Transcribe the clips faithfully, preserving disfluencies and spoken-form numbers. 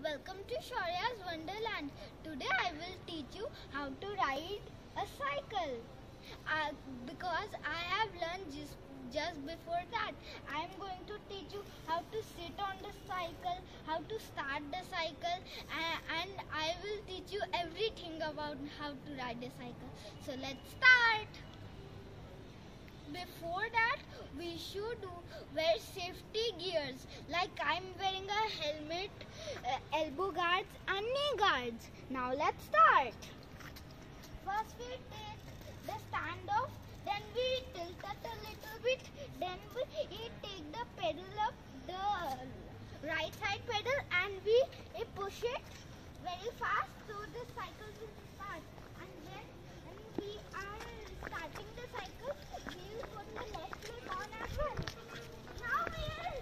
welcome to Shaurya's Wonderland. Today I will teach you how to ride a cycle. Uh, because I have learned just, just before that. I am going to teach you how to sit on the cycle, how to start the cycle, uh, and I will teach you everything about how to ride a cycle. So let's start. Before that, we should wear safety gears, like I'm wearing a helmet, uh, elbow guards and knee guards. Now let's start. First we take the stand off, then we tilt it a little bit, then we take the pedal up, the right side pedal, and we push it very fast so the cycle will start. And when, when we are starting the cycle, we will put the left leg on as well. Now we will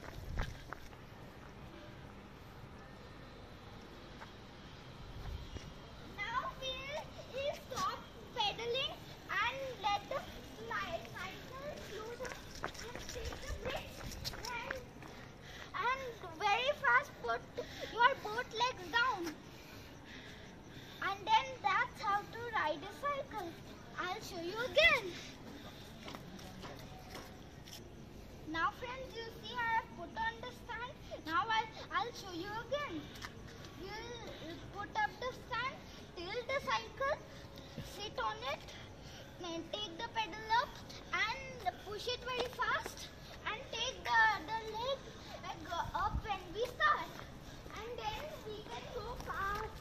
Now we will stop pedaling and let the slide cycle slow down and take the brakes and, and very fast put your both legs down. And then that's how to ride a cycle. I'll show you again. Now friends, you see I have put on the stand. Now I'll, I'll show you again. You'll put up the stand, tilt the cycle, sit on it, then take the pedal up and push it very fast and take the, the leg uh, go up when we start. And then we can go fast.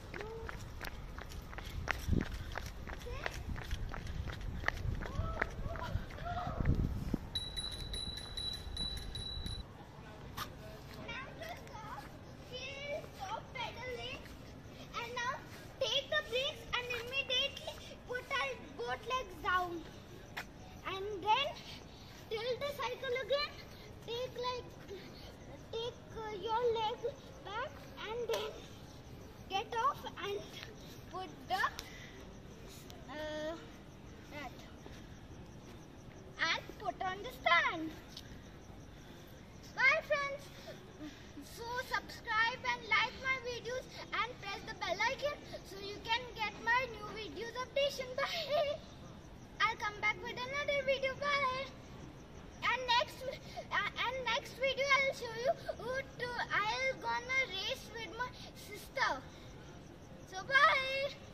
Legs down and then tilt the cycle again, take like take uh, your leg back and then get off and put the uh, that and put on the stand. Bye friends. So subscribe and like my videos and press the bell icon so you can get my new videos updation. Bye. I'll come back with another video. Bye. And next uh, and next video I'll show you who to I'll gonna race with my sister. So bye.